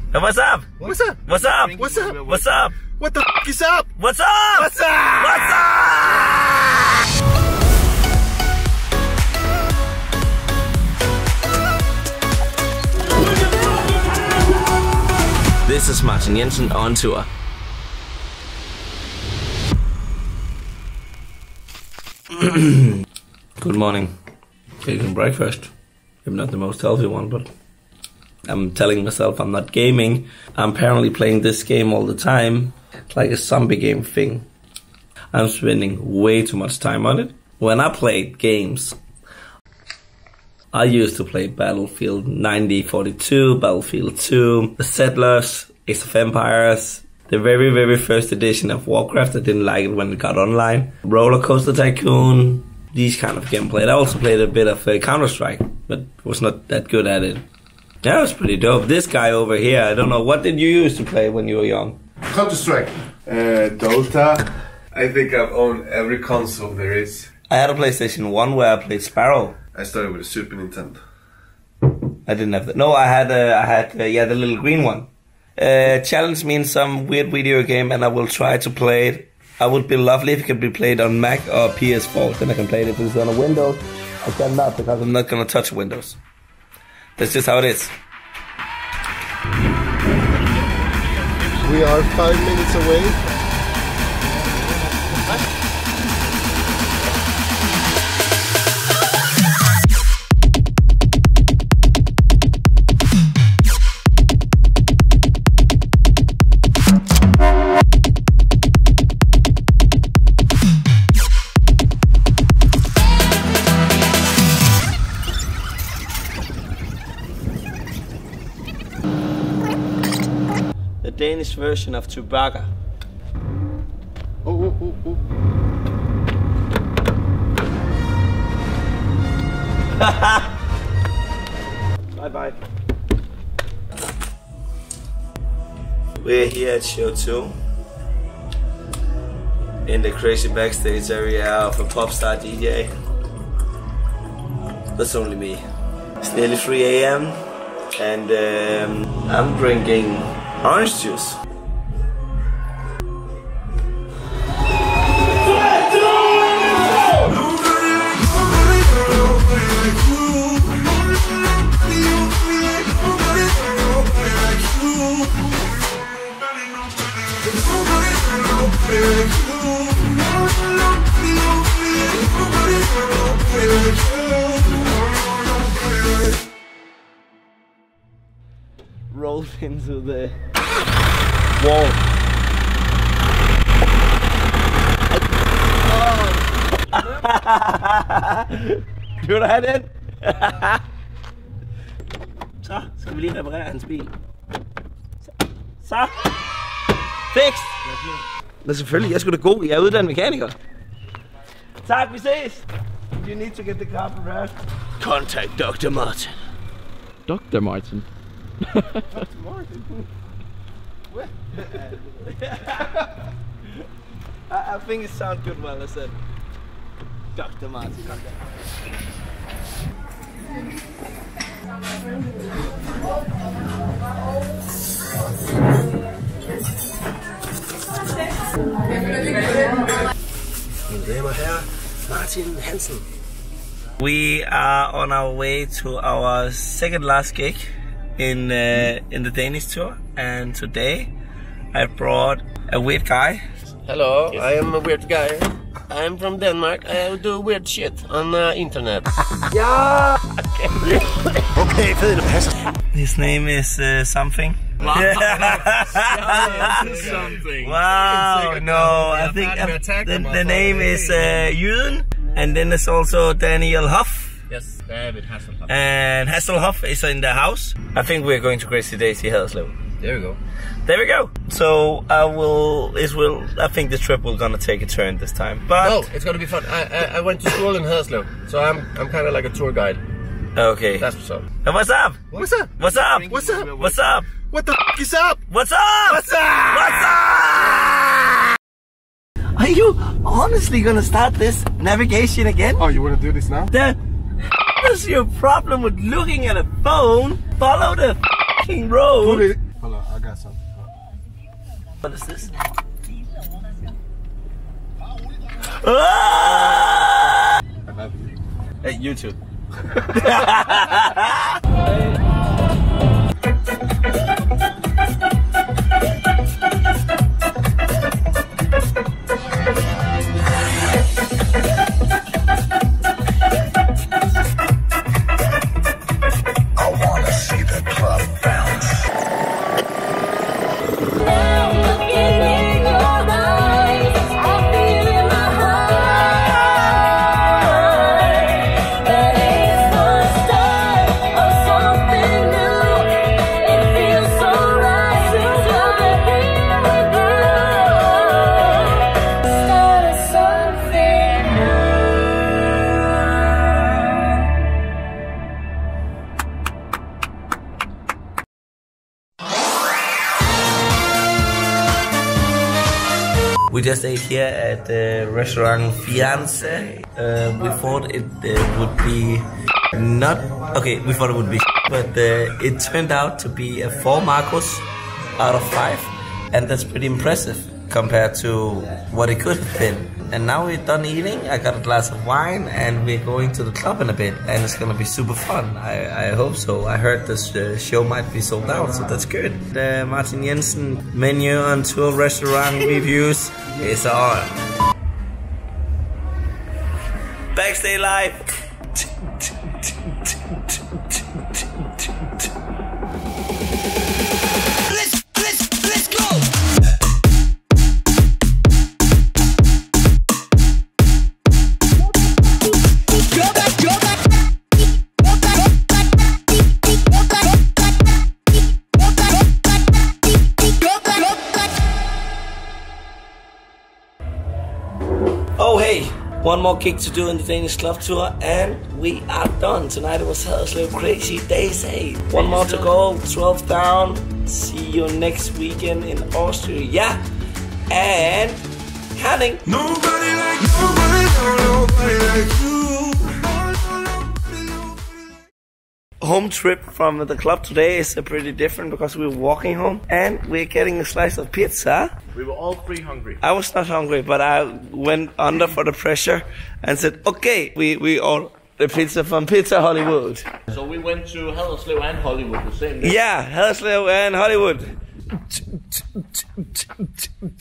What's up? What's up? What's up? What's up? What's up? What the f is up? What's up? What's up? What's up? This is Martin Jensen on tour. Good morning. Taking breakfast. I'm not the most healthy one, but I'm telling myself I'm not gaming. I'm apparently playing this game all the time. It's like a zombie game thing. I'm spending way too much time on it. When I played games, I used to play Battlefield 9042, Battlefield 2, The Settlers, Age of Empires, the very, very first edition of Warcraft. I didn't like it when it got online. Roller Coaster Tycoon, these kind of gameplay. I also played a bit of Counter-Strike, but was not that good at it. That was pretty dope. This guy over here, I don't know, what did you use to play when you were young? Counter-Strike. Dota. I think I've owned every console there is. I had a PlayStation 1 where I played Sparrow. I started with a Super Nintendo. I didn't have that. No, I had the little green one. Challenge me in some weird video game and I will try to play it. I would be lovely if it could be played on Mac or PS4. Then I can play it. If it's on a Windows, I cannot because I'm not going to touch Windows. That's just how it is. We are 5 minutes away. The Danish version of Chewbacca. Oh. Bye. We're here at show 2 in the crazy backstage area of a pop star DJ. That's only me. It's nearly 3 AM and I'm drinking orange juice. Rolled into the wall. Gjorde du den? Så skal vi lige reparere hans bil. Så. Fixed! Men selvfølgelig, jeg skulle da god. Jeg er uddannet mekaniker. Tak, vi ses! You need to get the car prepared. Contact Dr. Martin. Dr. Martin? Dr. Martin? What? I think it sounds good when I said Dr. Martin. Martin Hansen. We are on our way to our second last gig in the Danish tour, and today I brought a weird guy. Hello, I am a weird guy. I'm from Denmark. I do weird shit on the internet. Yeah. Okay, His name is something. Something. Wow, no, I think the name is Jyden, and then there's also Daniel Hoff. Yes, David Hasselhoff. And Hasselhoff is in the house. I think we're going to Crazy Daisy Haderslev. There we go. There we go. So I think the trip will gonna take a turn this time. But no, it's gonna be fun. I went to school in Haderslev, so I'm kind of like a tour guide. Okay. That's what's up. And what's up? What's up? What's up? What's up? What's up? What the f is up? What's up? What's up? What's up? Are you honestly gonna start this navigation again? Oh, you wanna do this now? What's your problem with looking at a phone? Follow the f***ing road. Kasser. What is this? Hey, YouTube. We just ate here at the restaurant Fiance. We thought it would be not okay. We thought it would be, but it turned out to be a 4 Marcos out of 5, and that's pretty impressive compared to what it could have been. And now we're done eating. I got a glass of wine, and we're going to the club in a bit, and it's gonna be super fun. I hope so. I heard this show might be sold out, so that's good. The Martin Jensen menu on tour restaurant reviews is on. Backstage Live. Let's go. Oh hey, one more gig to do in the Danish Club Tour and we are done. Tonight it was Haderslev Crazy Days 8. One more to go, 12 down. See you next weekend in Austria. And Herning. Nobody like nobody like you. Home trip from the club today is pretty different because we're walking home and we're getting a slice of pizza. We were all 3 hungry. I was not hungry, but I went under for the pressure and said, okay, we ordered the pizza from Pizza Hollywood. So we went to Haderslev and Hollywood the same day. Yeah, Haderslev and Hollywood.